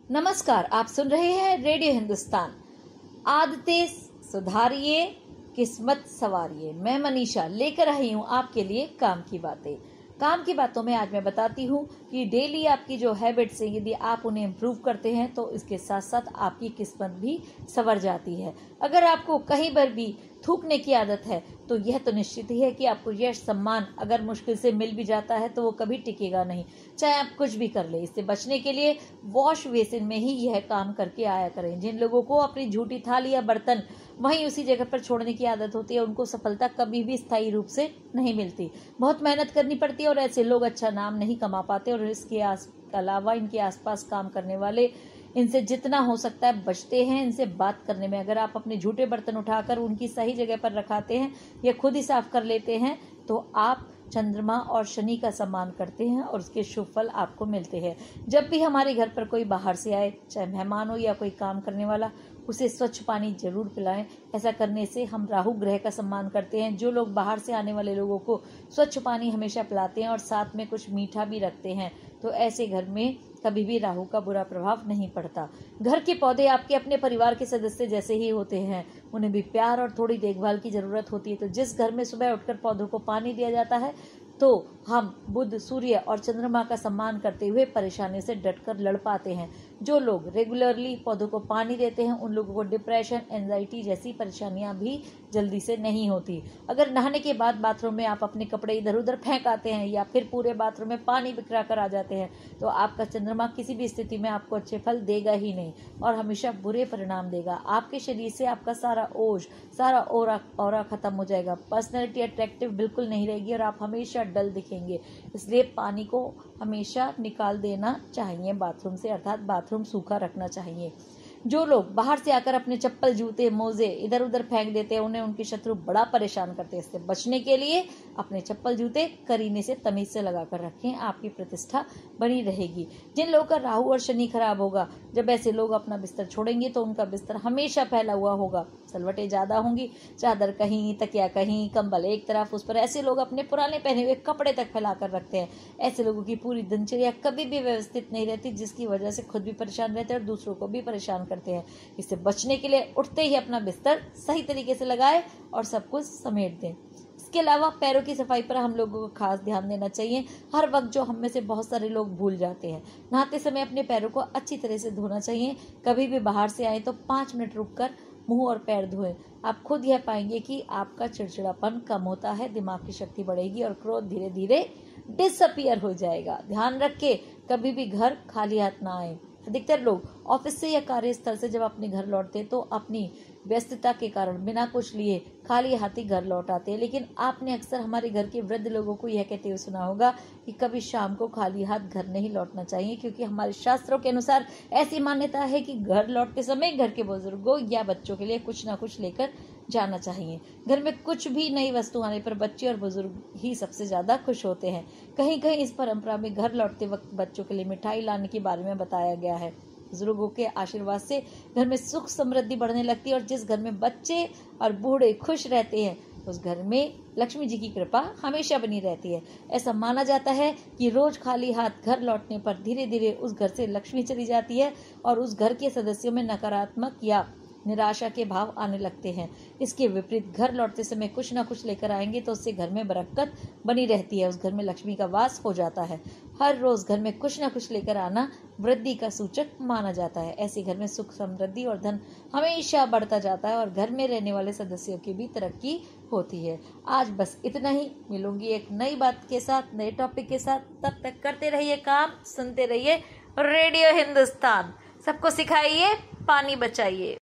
नमस्कार, आप सुन रहे हैं रेडियो हिंदुस्तान। आदतें सुधारिए, किस्मत संवारिए। मैं मनीषा लेकर आई हूँ आपके लिए काम की बातें। काम की बातों में आज मैं बताती हूँ कि डेली आपकी जो हैबिट्स हैं, यदि आप उन्हें इम्प्रूव करते हैं तो इसके साथ साथ आपकी किस्मत भी संवर जाती है। अगर आपको कहीं पर भी थूकने की आदत है तो यह तो निश्चित ही है कि आपको यश सम्मान अगर मुश्किल से मिल भी जाता है तो वो कभी टिकेगा नहीं, चाहे आप कुछ भी कर ले। इससे बचने के लिए वॉश बेसिन में ही यह काम करके आया करें। जिन लोगों को अपनी झूठी थाली या बर्तन वहीं उसी जगह पर छोड़ने की आदत होती है, उनको सफलता कभी भी स्थायी रूप से नहीं मिलती। बहुत मेहनत करनी पड़ती है और ऐसे लोग अच्छा नाम नहीं कमा पाते। और इसके अलावा इनके आसपास काम करने वाले इनसे जितना हो सकता है बचते हैं इनसे बात करने में। अगर आप अपने झूठे बर्तन उठाकर उनकी सही जगह पर रखाते हैं या खुद ही साफ कर लेते हैं तो आप चंद्रमा और शनि का सम्मान करते हैं और उसके शुभ फल आपको मिलते हैं। जब भी हमारे घर पर कोई बाहर से आए, चाहे मेहमान हो या कोई काम करने वाला, उसे स्वच्छ पानी जरूर पिलाएं। ऐसा करने से हम राहु ग्रह का सम्मान करते हैं। जो लोग बाहर से आने वाले लोगों को स्वच्छ पानी हमेशा पिलाते हैं और साथ में कुछ मीठा भी रखते हैं तो ऐसे घर में कभी भी राहु का बुरा प्रभाव नहीं पड़ता। घर के पौधे आपके अपने परिवार के सदस्य जैसे ही होते हैं, उन्हें भी प्यार और थोड़ी देखभाल की जरूरत होती है। तो जिस घर में सुबह उठकर पौधों को पानी दिया जाता है तो हम बुध, सूर्य और चंद्रमा का सम्मान करते हुए परेशानी से डटकर लड़ पाते हैं। जो लोग रेगुलरली पौधों को पानी देते हैं उन लोगों को डिप्रेशन, एंजाइटी जैसी परेशानियां भी जल्दी से नहीं होती। अगर नहाने के बाद बाथरूम में आप अपने कपड़े इधर उधर फेंक आते हैं या फिर पूरे बाथरूम में पानी बिखरा कर आ जाते हैं तो आपका चंद्रमा किसी भी स्थिति में आपको अच्छे फल देगा ही नहीं और हमेशा बुरे परिणाम देगा। आपके शरीर से आपका सारा ओज, सारा ऑरा खत्म हो जाएगा। पर्सनैलिटी अट्रैक्टिव बिल्कुल नहीं रहेगी और आप हमेशा डल दिखेंगे। इसलिए पानी को हमेशा निकाल देना चाहिए बाथरूम से, अर्थात बाथरूम सूखा रखना चाहिए। जो लोग बाहर से आकर अपने चप्पल, जूते, मोजे इधर उधर फेंक देते हैं उन्हें उनके शत्रु बड़ा परेशान करते हैं। इससे बचने के लिए अपने चप्पल, जूते करीने से तमीज से लगाकर रखें, आपकी प्रतिष्ठा बनी रहेगी। जिन लोगों का राहु और शनि खराब होगा, जब ऐसे लोग अपना बिस्तर छोड़ेंगे तो उनका बिस्तर हमेशा फैला हुआ होगा, सलवटें ज्यादा होंगी, चादर कहीं, तकिया कहीं, कंबल एक तरफ, उस पर ऐसे लोग अपने पुराने पहने हुए कपड़े तक फैलाकर रखते हैं। ऐसे लोगों की पूरी दिनचर्या कभी भी व्यवस्थित नहीं रहती, जिसकी वजह से खुद भी परेशान रहते हैं और दूसरों को भी परेशान करते हैं। इससे बचने के लिए उठते ही अपना बिस्तर सही तरीके से लगाएं और सब कुछ समेट दें। इसके अलावा पैरों की सफाई पर हम लोगों को खास ध्यान देना चाहिए। हर वक्त जो हम में से बहुत सारे लोग भूल जाते हैं, नहाते समय अपने पैरों को अच्छी तरह से धोना चाहिए। कभी भी बाहर से आए तो 5 मिनट रुककर मुंह और पैर धोएं। आप खुद यह पाएंगे कि आपका चिड़चिड़ापन कम होता है, दिमाग की शक्ति बढ़ेगी और क्रोध धीरे धीरे डिसअपीयर हो जाएगा। ध्यान रखे कभी भी घर खाली हाथ ना आए। अधिकतर लोग ऑफिस से या कार्यस्थल से जब अपने घर लौटते तो अपनी व्यस्तता के कारण बिना कुछ लिए खाली हाथ ही घर लौट आते हैं। लेकिन आपने अक्सर हमारे घर के वृद्ध लोगों को यह कहते हुए सुना होगा कि कभी शाम को खाली हाथ घर नहीं लौटना चाहिए, क्योंकि हमारे शास्त्रों के अनुसार ऐसी मान्यता है कि घर लौटते समय घर के बुजुर्गों या बच्चों के लिए कुछ ना कुछ लेकर जाना चाहिए। घर में कुछ भी नई वस्तु आने पर बच्चे और बुजुर्ग ही सबसे ज्यादा खुश होते हैं। कहीं कहीं इस परंपरा में घर लौटते वक्त बच्चों के लिए मिठाई लाने के बारे में बताया गया है। बुजुर्गों के आशीर्वाद से घर में सुख समृद्धि बढ़ने लगती है और जिस घर में बच्चे और बूढ़े खुश रहते हैं उस घर में लक्ष्मी जी की कृपा हमेशा बनी रहती है। ऐसा माना जाता है कि रोज खाली हाथ घर लौटने पर धीरे धीरे उस घर से लक्ष्मी चली जाती है और उस घर के सदस्यों में नकारात्मक या निराशा के भाव आने लगते हैं। इसके विपरीत घर लौटते समय कुछ ना कुछ लेकर आएंगे तो उससे घर में बरकत बनी रहती है, उस घर में लक्ष्मी का वास हो जाता है। हर रोज घर में कुछ ना कुछ लेकर आना वृद्धि का सूचक माना जाता है। ऐसे घर में सुख, समृद्धि और धन हमेशा बढ़ता जाता है और घर में रहने वाले सदस्यों की भी तरक्की होती है। आज बस इतना ही। मिलूंगी एक नई बात के साथ, नए टॉपिक के साथ। तब तक करते रहिए काम, सुनते रहिए रेडियो हिंदुस्तान। सबको सिखाइए, पानी बचाइए।